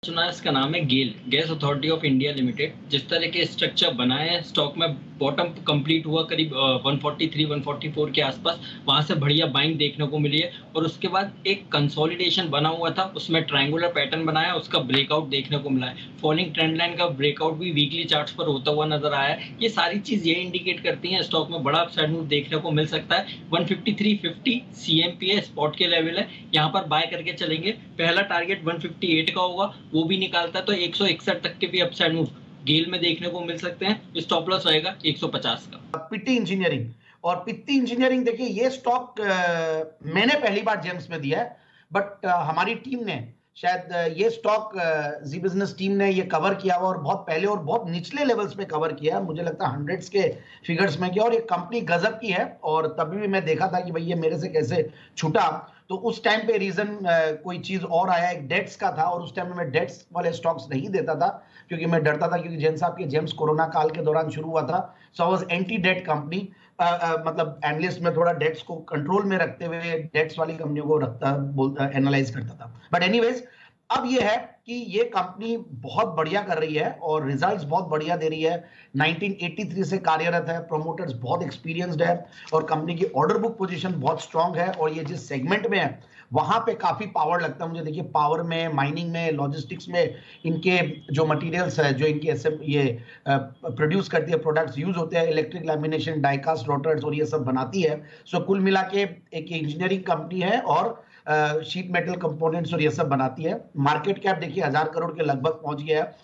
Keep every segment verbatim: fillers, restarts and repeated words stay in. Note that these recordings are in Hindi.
सुना है, इसका नाम है GAIL, gas authority of India limited. जिस तरह के स्ट्रक्चर बनाए हैं, स्टॉक में बॉटम कंप्लीट हुआ करीब one forty three one forty four के आसपास, वहां से बढ़िया बाइंग देखने को मिली है। और उसके बाद एक कंसोलिडेशन बना हुआ था, उसमें ट्रायंगुलर पैटर्न बनाया, उसका ब्रेकआउट देखने को मिला है। फॉलिंग ट्रेंड लाइन का ब्रेकआउट भी वीकली चार्ट्स पर होता हुआ नजर आया है। ये सारी चीज ये इंडिकेट करती हैं स्टॉक में बड़ा अपसाइड मूव देखने को मिल सकता है। One fifty three fifty CMP spot के लेवल है, यहाँ पर बाय करके चलेंगे। पहला टारगेट वन फिफ्टी एट का होगा, वो भी निकालता है तो एक सौ इकसठ तक के भी अपसाइड मूव गेल में देखने को मिल सकते हैं। स्टॉप लॉस रहेगा एक सौ पचास का। पिट्टी इंजीनियरिंग, और पिट्टी इंजीनियरिंग देखिए, ये स्टॉक मैंने पहली बार जेम्स में दिया है, बट हमारी टीम ने शायद ये स्टॉक जी बिजनेस टीम ने ये कवर किया हुआ और बहुत पहले और बहुत निचले लेवल्स पे कवर किया, मुझे लगता है हंड्रेड्स के फिगर्स में किया, और ये कंपनी गजब की है। और तभी भी मैं देखा था कि भाई ये मेरे से कैसे छूटा, तो उस टाइम पे रीजन कोई चीज और आया, एक डेट्स का था, और उस टाइम में मैं डेट्स वाले स्टॉक्स नहीं देता था क्योंकि मैं डरता था, क्योंकि जैन साहब के जेम्स कोरोना काल के दौरान शुरू हुआ था। So I was anti debt company, मतलब एनालिस्ट में थोड़ा डेट्स को कंट्रोल में रखते हुए डेट्स वाली कंपनियों को रखता बोलता एनालाइज करता था। बट एनीवेज, अब ये है कि ये कंपनी बहुत बढ़िया कर रही है और रिजल्ट्स बहुत बढ़िया दे रही है। नाइनटीन एटी थ्री से कार्यरत है, प्रोमोटर्स बहुत एक्सपीरियंस्ड है, और कंपनी की ऑर्डर बुक पोजीशन बहुत स्ट्रांग है, और ये जिस सेगमेंट में है वहां पे काफी पावर लगता है मुझे। देखिए, पावर में, माइनिंग में, लॉजिस्टिक्स में इनके जो मटेरियल्स है, जो इनके ये प्रोड्यूस करती है, प्रोडक्ट्स यूज होते हैं, इलेक्ट्रिक लैमिनेशन, डाइकास्ट रोटर्स और ये सब बनाती है। सो कुल मिला के एक इंजीनियरिंग कंपनी है और शीट मेटल कंपोनेंट्स और ये सब बनाती है। मार्केट कैप देखिए हजार करोड़ के लगभग पहुंच गया है।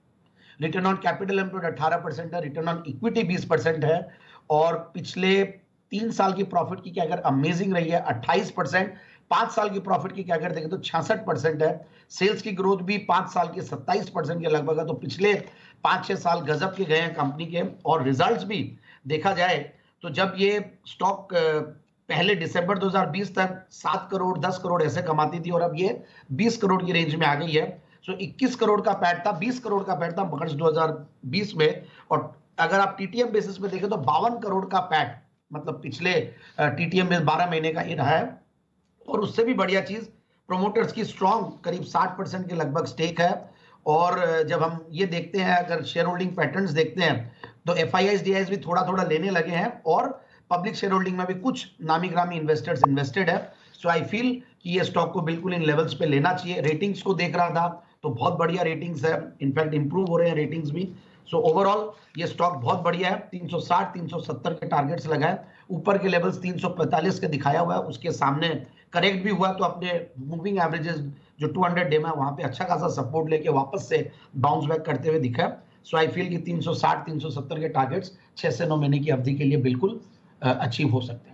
रिटर्न ऑन कैपिटल एम्प्लॉयड अठारह परसेंट है, रिटर्न ऑन इक्विटी बीस परसेंट है, और पिछले तीन साल की प्रॉफिट की क्या अगर अमेजिंग रही है अट्ठाईस परसेंट, पांच साल की प्रॉफिट की क्या अगर देखें तो छियासठ परसेंट है। सेल्स की ग्रोथ भी पांच साल की सत्ताईस परसेंट के लगभग है। तो पिछले पांच छह साल गजब के गए हैं कंपनी के, और रिजल्ट्स भी देखा जाए तो जब ये स्टॉक पहले दिसंबर दो हज़ार बीस तक सात करोड़ दस करोड़ ऐसे कमाती थी, और अब ये बीस करोड़ की रेंज में आ गई है। सो इक्कीस करोड़ का पैट था, बीस करोड़ का पैट था मार्च दो हज़ार बीस में, और अगर आप टीटीएम बेसिस में देखें तो बावन करोड़ का पैट, मतलब पिछले टीटीएम में बारह महीने का ही रहा है। और उससे भी बढ़िया चीज, प्रोमोटर्स की स्ट्रॉन्ग करीब साठ परसेंट के लगभग स्टेक है। और जब हम ये देखते हैं, अगर शेयर होल्डिंग पैटर्न्स देखते हैं, तो F I Is D Is भी थोड़ा थोड़ा लेने लगे हैं, और पब्लिक शेयर होल्डिंग में भी कुछ नामी ग्रामी इन्वेस्टर्स इन्वेस्टेड है। सो आई फील कि ये स्टॉक को बिल्कुल इन लेवल्स पे लेना चाहिए। रेटिंग्स को देख रहा था तो बहुत बढ़िया रेटिंग्स है, इनफैक्ट इंप्रूव हो रहे हैं रेटिंग्स भी। सो ओवरऑल ये स्टॉक बहुत बढ़िया है। तीन सौ साठ तीन सौ सत्तर के टारगेट्स लगाए, ऊपर के लेवल्स तीन सौ पैंतालीस के दिखाया हुआ है, उसके सामने करेक्ट भी हुआ तो अपने मूविंग एवरेजेस जो दो सौ डे में वहां पे अच्छा खासा सपोर्ट लेके वापस से बाउंस बैक करते हुए दिखा। सो आई फील कि तीन सौ साठ तीन सौ सत्तर के टारगेट्स छह से नौ महीने की अवधि के लिए बिल्कुल अचीव हो सकते हैं।